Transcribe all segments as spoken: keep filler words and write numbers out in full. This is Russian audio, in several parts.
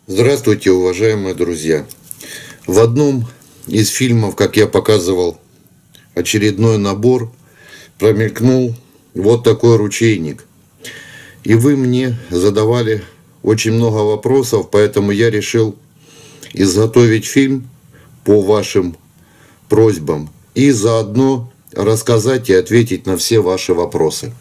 Здравствуйте, уважаемые друзья! В одном из фильмов, как я показывал очередной набор, промелькнул вот такой ручейник. И вы мне задавали очень много вопросов, поэтому я решил изготовить фильм по вашим просьбам и заодно рассказать и ответить на все ваши вопросы.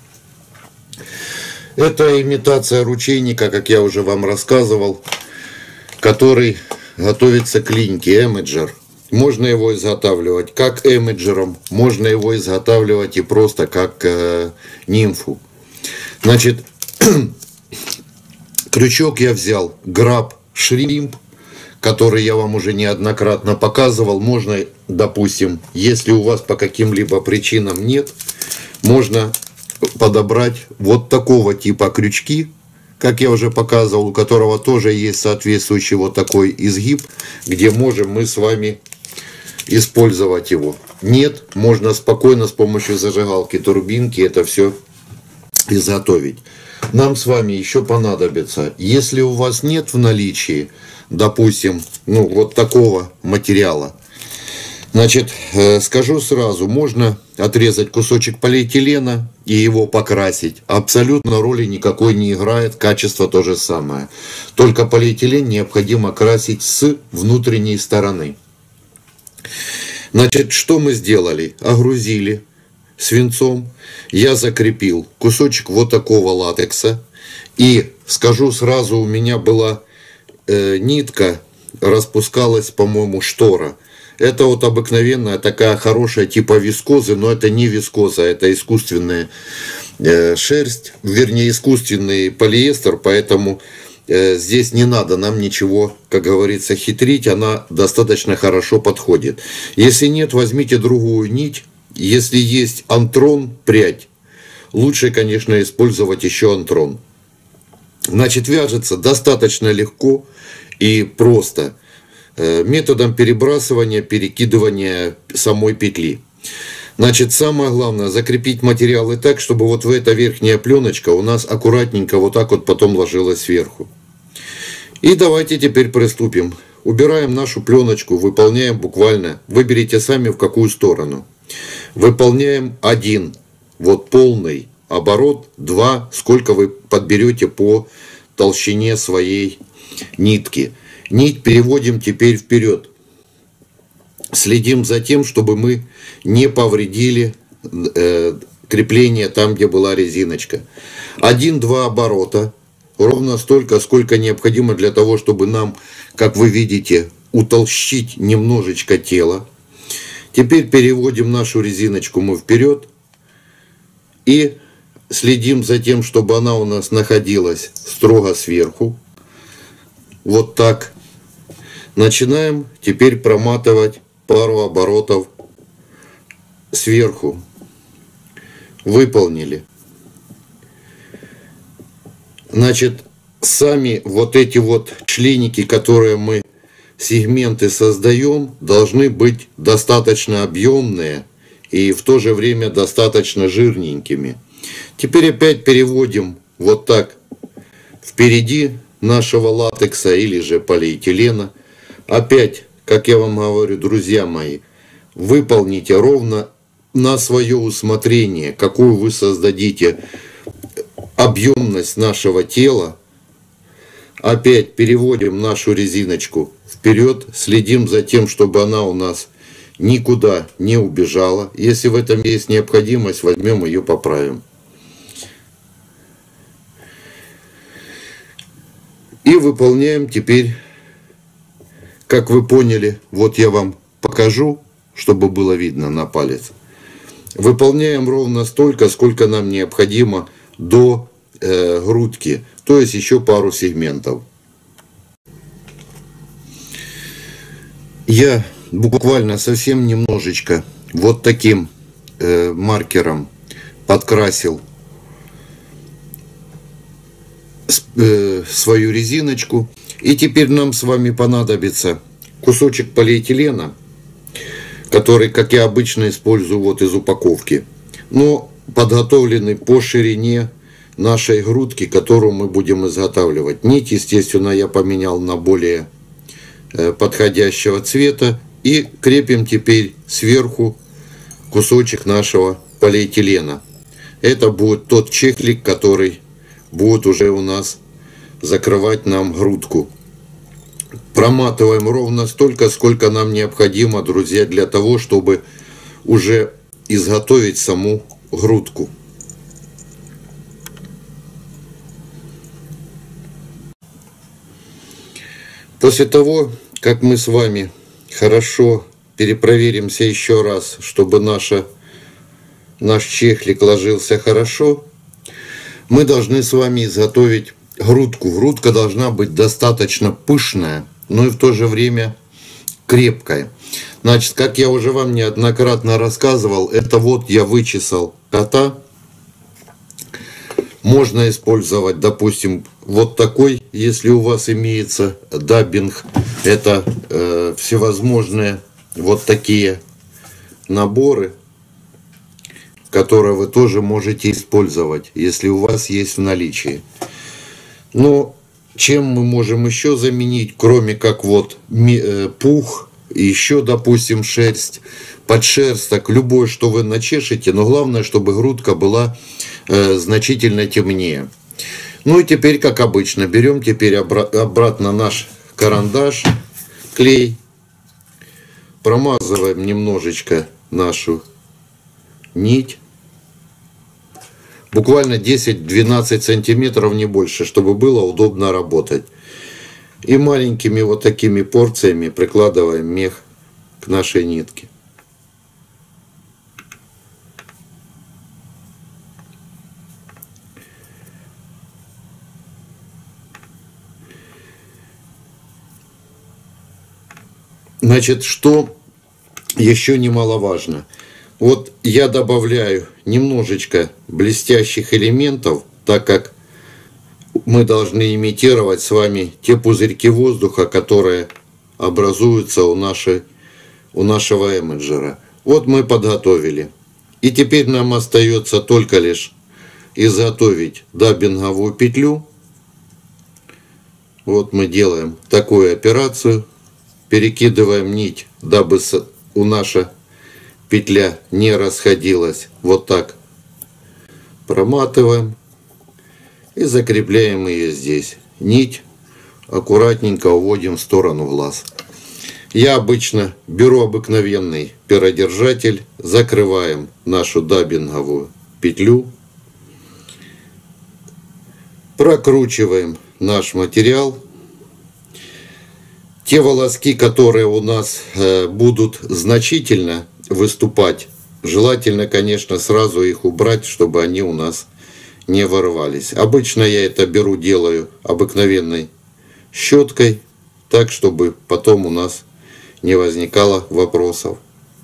Это имитация ручейника, как я уже вам рассказывал, который готовится к линьке Imager. Можно его изготавливать как Imagerом, можно его изготавливать и просто как э, нимфу. Значит, крючок я взял Grab Shrimp, который я вам уже неоднократно показывал. Можно, допустим, если у вас по каким-либо причинам нет, можно подобрать вот такого типа крючки, как я уже показывал, у которого тоже есть соответствующий вот такой изгиб, где можем мы с вами использовать его. Нет, можно спокойно с помощью зажигалки, турбинки это все изготовить. Нам с вами еще понадобится, если у вас нет в наличии, допустим, ну вот такого материала, значит, э, скажу сразу, можно отрезать кусочек полиэтилена и его покрасить. Абсолютно роли никакой не играет, качество то же самое. Только полиэтилен необходимо красить с внутренней стороны. Значит, что мы сделали? Огрузили свинцом. Я закрепил кусочек вот такого латекса. И скажу сразу, у меня была э, нитка, распускалась, по-моему, штора. Это вот обыкновенная такая хорошая типа вискозы, но это не вискоза, это искусственная э, шерсть, вернее искусственный полиэстер, поэтому э, здесь не надо нам ничего, как говорится, хитрить, она достаточно хорошо подходит. Если нет, возьмите другую нить, если есть антрон, прядь, лучше, конечно, использовать еще антрон. Значит, вяжется достаточно легко и просто, методом перебрасывания, перекидывания самой петли. Значит, самое главное закрепить материалы так, чтобы вот в эта верхняя пленочка у нас аккуратненько вот так вот потом ложилась сверху. И давайте теперь приступим. Убираем нашу пленочку, выполняем буквально, выберите сами в какую сторону. Выполняем один, вот полный оборот, два, сколько вы подберете по толщине своей нитки. Нить переводим теперь вперед. Следим за тем, чтобы мы не повредили э, крепление там, где была резиночка. Один-два оборота. Ровно столько, сколько необходимо для того, чтобы нам, как вы видите, утолщить немножечко тело. Теперь переводим нашу резиночку мы вперед. И следим за тем, чтобы она у нас находилась строго сверху. Вот так. Начинаем теперь проматывать пару оборотов сверху. Выполнили. Значит, сами вот эти вот членики, которые мы, сегменты создаем, должны быть достаточно объемные и в то же время достаточно жирненькими. Теперь опять переводим вот так впереди нашего латекса или же полиэтилена. Опять, как я вам говорю, друзья мои, выполните ровно на свое усмотрение, какую вы создадите объемность нашего тела. Опять переводим нашу резиночку вперед, следим за тем, чтобы она у нас никуда не убежала. Если в этом есть необходимость, возьмем ее, поправим. И выполняем теперь, как вы поняли, вот я вам покажу, чтобы было видно на палец. Выполняем ровно столько, сколько нам необходимо до э, грудки, то есть еще пару сегментов. Я буквально совсем немножечко вот таким э, маркером подкрасил свою резиночку. И теперь нам с вами понадобится кусочек полиэтилена, который, как я обычно использую вот из упаковки, но подготовленный по ширине нашей грудки, которую мы будем изготавливать. Нить, естественно, я поменял на более подходящего цвета. И крепим теперь сверху кусочек нашего полиэтилена. Это будет тот чехлик, который будет уже у нас закрывать нам грудку. Проматываем ровно столько, сколько нам необходимо, друзья, для того, чтобы уже изготовить саму грудку. После того, как мы с вами хорошо перепроверимся еще раз, чтобы наша, наш чехлик ложился хорошо, мы должны с вами изготовить грудку. Грудка должна быть достаточно пышная, но и в то же время крепкая. Значит, как я уже вам неоднократно рассказывал, это вот я вычесал кота. Можно использовать, допустим, вот такой, если у вас имеется даббинг. Это э, всевозможные вот такие наборы, которые вы тоже можете использовать, если у вас есть в наличии. Но чем мы можем еще заменить, кроме как вот э, пух, еще, допустим, шерсть, подшерсток, любое, что вы начешете, но главное, чтобы грудка была э, значительно темнее. Ну и теперь, как обычно, берем теперь обра обратно наш карандаш, клей, промазываем немножечко нашу нить, буквально десять-двенадцать сантиметров, не больше, чтобы было удобно работать. И маленькими вот такими порциями прикладываем мех к нашей нитке. Значит, что еще немаловажно. Вот я добавляю немножечко блестящих элементов, так как мы должны имитировать с вами те пузырьки воздуха, которые образуются у, нашей, у нашего имиджера. Вот мы подготовили. И теперь нам остается только лишь изготовить даббинговую петлю. Вот мы делаем такую операцию. Перекидываем нить, дабы у наша петля не расходилась. Вот так проматываем и закрепляем ее здесь. Нить аккуратненько уводим в сторону глаз. Я обычно беру обыкновенный перодержатель, закрываем нашу даббинговую петлю, прокручиваем наш материал. Те волоски, которые у нас э, будут значительно выступать, желательно, конечно, сразу их убрать, чтобы они у нас не ворвались. Обычно я это беру, делаю обыкновенной щеткой, так, чтобы потом у нас не возникало вопросов.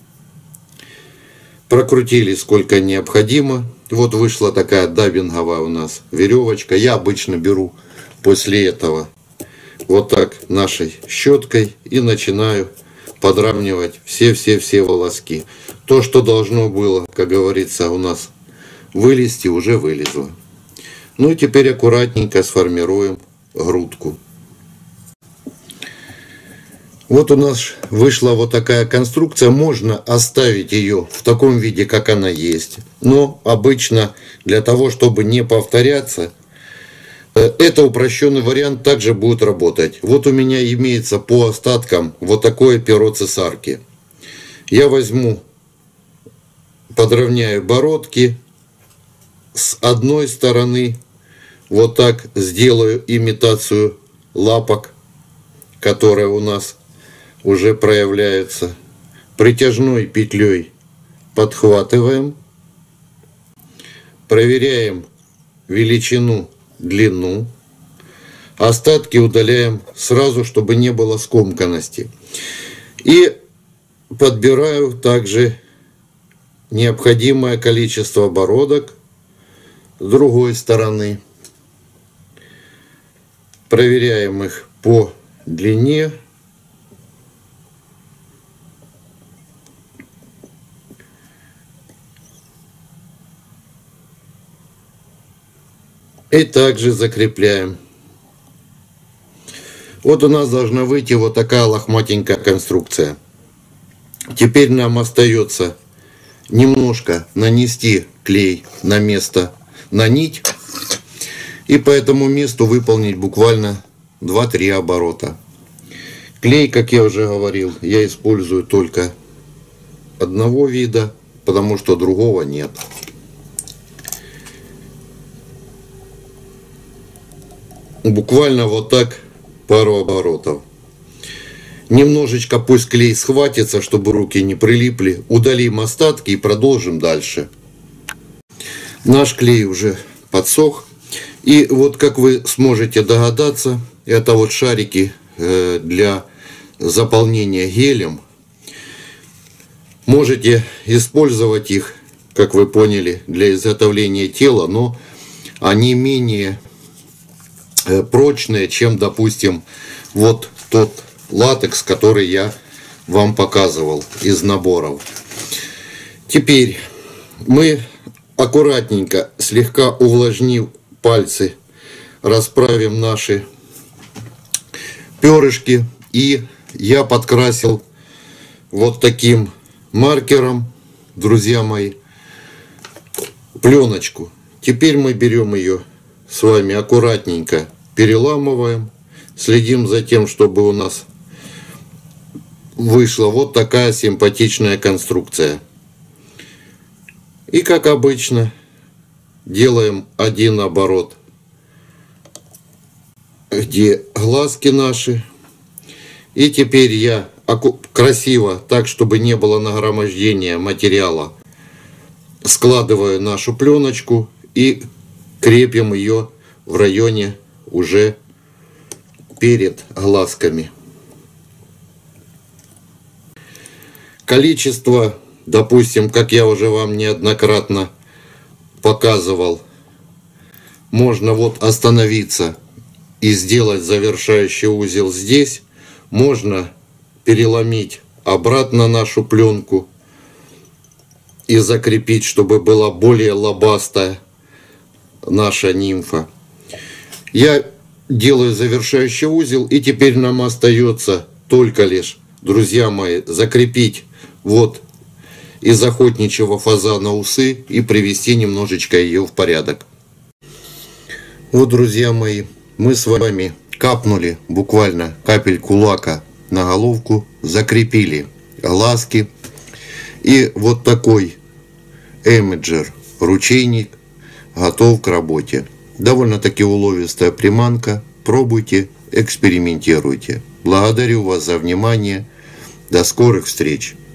Прокрутили сколько необходимо. Вот вышла такая даббинговая у нас веревочка. Я обычно беру после этого вот так нашей щеткой и начинаю подравнивать все-все-все волоски. То, что должно было, как говорится, у нас вылезти, уже вылезло. Ну и теперь аккуратненько сформируем грудку. Вот у нас вышла вот такая конструкция. Можно оставить ее в таком виде, как она есть. Но обычно для того, чтобы не повторяться, это упрощенный вариант также будет работать. Вот у меня имеется по остаткам вот такое перо цесарки. Я возьму, подровняю бородки с одной стороны, вот так сделаю имитацию лапок, которые у нас уже проявляются. Притяжной петлей подхватываем, проверяем величину, длину, остатки удаляем сразу, чтобы не было скомканности. И подбираю также необходимое количество бородок с другой стороны. Проверяем их по длине. И также закрепляем. Вот у нас должна выйти вот такая лохматенькая конструкция. Теперь нам остается немножко нанести клей на место, на нить. И по этому месту выполнить буквально два-три оборота. Клей, как я уже говорил, я использую только одного вида, потому что другого нет. Буквально вот так пару оборотов. Немножечко пусть клей схватится, чтобы руки не прилипли. Удалим остатки и продолжим дальше. Наш клей уже подсох. И вот как вы сможете догадаться, это вот шарики для заполнения гелем. Можете использовать их, как вы поняли, для изготовления тела, но они менее прочные, чем, допустим, вот тот латекс, который я вам показывал из наборов. Теперь мы аккуратненько, слегка увлажнив пальцы, расправим наши перышки. И я подкрасил вот таким маркером, друзья мои, пленочку. Теперь мы берем ее с вами аккуратненько, переламываем, следим за тем, чтобы у нас вышла вот такая симпатичная конструкция. И как обычно делаем один оборот, где глазки наши. И теперь я красиво, так чтобы не было нагромождения материала, складываю нашу пленочку и крепим ее в районе уже перед глазками. Количество, допустим, как я уже вам неоднократно показывал, можно вот остановиться и сделать завершающий узел здесь. Можно переломить обратно нашу пленку и закрепить, чтобы была более лобастая наша нимфа. Я делаю завершающий узел, и теперь нам остается только лишь, друзья мои, закрепить вот из охотничьего фазана усы и привести немножечко ее в порядок. Вот, друзья мои, мы с вами капнули буквально капельку лака на головку, закрепили глазки. И вот такой Amager ручейник готов к работе. Довольно-таки уловистая приманка. Пробуйте, экспериментируйте. Благодарю вас за внимание. До скорых встреч.